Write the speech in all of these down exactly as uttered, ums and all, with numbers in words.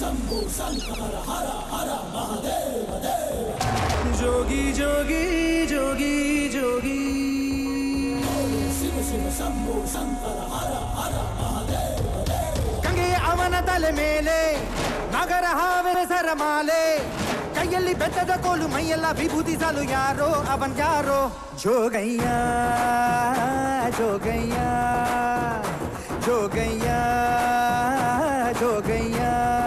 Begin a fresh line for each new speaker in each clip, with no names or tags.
शंभु शंकर हर हर महादेव देव
जोगी जोगी जोगी जोगी
शिव शिव शंभु शंकर हर हर महादेव देव
ಗಂಗೆ ಅವನ ತಲೆ ಮೇಲೆ ನಗರ ಹಾವೆನ ಸರಮಾಲೆ ಕೈಯಲ್ಲಿ ಬೆತ್ತದ ಕೋಲು ಮೈಯೆಲ್ಲ ವಿಭೂತಿ ಸಾಲು ಯಾರೋ ಅವನ್ ಯಾರೋ ಜೋಗಯ್ಯ ಜೋಗಯ್ಯ ಜೋಗಯ್ಯ ಜೋಗಯ್ಯ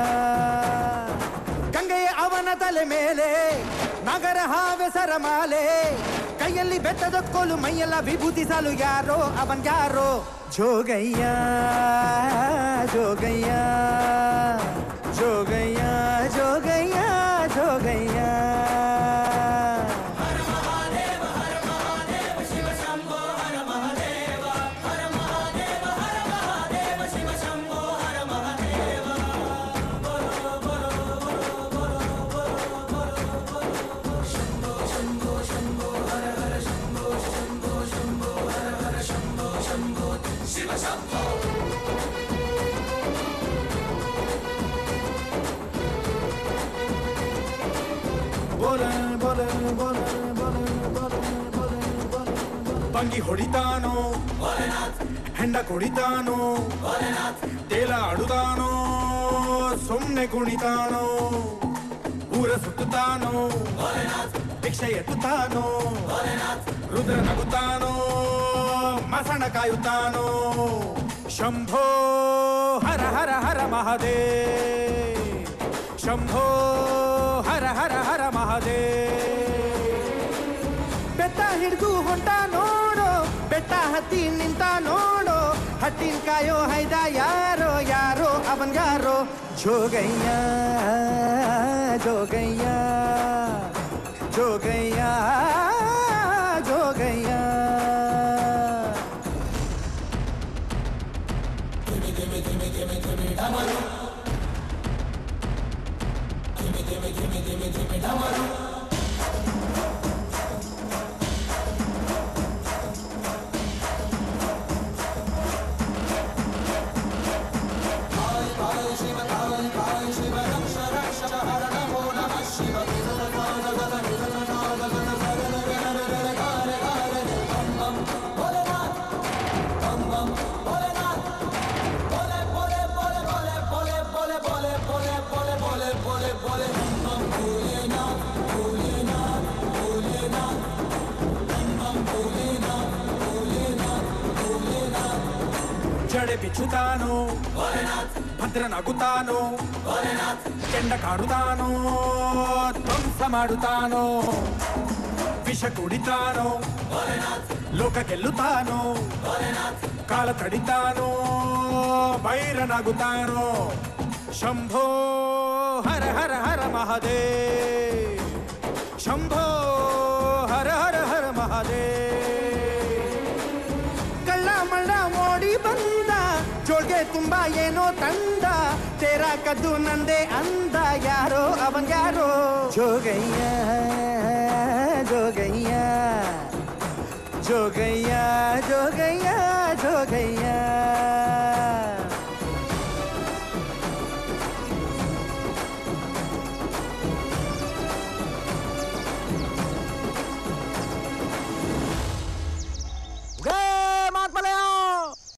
ಗಂಗೆಯ ಅವನ ತಲೆ ಮೇಲೆ ನಗರ ಹಾವೆ ಸರಮಾಲೆ ಕೈಯಲ್ಲಿ ಬೆತ್ತದ ಕೋಲು ಮೈಯೆಲ್ಲ ವಿಭೂತಿ ಸಾಲು ಯಾರೋ ಅವನ್ ಯಾರೋ ಜೋಗಯ್ಯ ಜೋಗಯ್ಯ ಜೋಗಯ್ಯ ಜೋಗಯ್ಯ ಜೋಗಯ್ಯ
हर महादेव हर महादेव शिव शंभो हर महादेव हर महादेव हर महादेव शिव शंभो हर महादेव बोलो बोलो बोलो बोलो बोलो शंभो शंभो शंभो हर हर शंभो शंभो शंभो हर हर शंभो शंभो शिव शंभो
ಬಂಗಿ ಹೊಡಿತಾನೋ ಹೆಂಡ ಕುಡಿತಾನೋ ತೇಲ ಆಡುತ್ತಾನೋ ಸುಮ್ನೆ ಕುಣಿತಾನೋ ಊರ ಸುತ್ತುತ್ತಾನೋ ಭಿಕ್ಷೆ ಎತ್ತುತ್ತಾನೋ ರುದ್ರ ನಗುತ್ತಾನೋ ಮಸಣ ಕಾಯುತ್ತಾನೋ ಶಂಭೋ ಹರ ಹರ ಹರ ಮಹಾದೇವ್ ಶಂಭೋ ಹರ ಹರ ಹರ ಮಹಾದೇವ್ ಬೆಟ್ಟ ಹಿಡಿದು ಹೊಂಟ ನೋಡೋ ಬೆಟ್ಟ ಹತ್ತಿ ನಿಂತ ನೋಡೋ ಹಟ್ಟಿನ ಕಾಯೋ ಹೈದ ಯಾರೋ ಯಾರೋ ಅವನ್ ಯಾರೋ ಜೋಗಯ್ಯ ಜೋಗಯ್ಯ ಜೋಗಯ್ಯ ಜೋಗಯ್ಯ ಜಡೆ ಬಿಚ್ಚುತ್ತಾನೋ ಭದ್ರನಾಗುತ್ತಾನೋ ಕೆಂಡ ಕಾಡುತ್ತಾನೋ ಧ್ವಂಸ ಮಾಡುತ್ತಾನೋ ವಿಷ ಕುಡಿತಾನೋ ಲೋಕ ಗೆಲ್ಲುತ್ತಾನೋ ಕಾಲ ತಡಿತಾನೋ ಬೈರನಾಗುತ್ತಾನೋ ಶಂಭೋ ಹರ ಹರ ಹರ ಮಹಾದೇವ್ ಶಂಭೋ ಹರ ಹರ ಹರ ಮಹಾದೇವ್ ಕಳ್ಳ ಮಳ್ಳ ಮೋಡಿ ಬಂದ ಜೋಳ್ಗೆ ತುಂಬಾ ಏನೋ ತಂದ ತೇರ ಕದ್ದು ನಂದೆ ಅಂದ ಯಾರೋ ಅವನ್ ಯಾರೋ ಜೋಗಯ್ಯ ಜೋಗಯ್ಯ ಜೋಗಯ್ಯ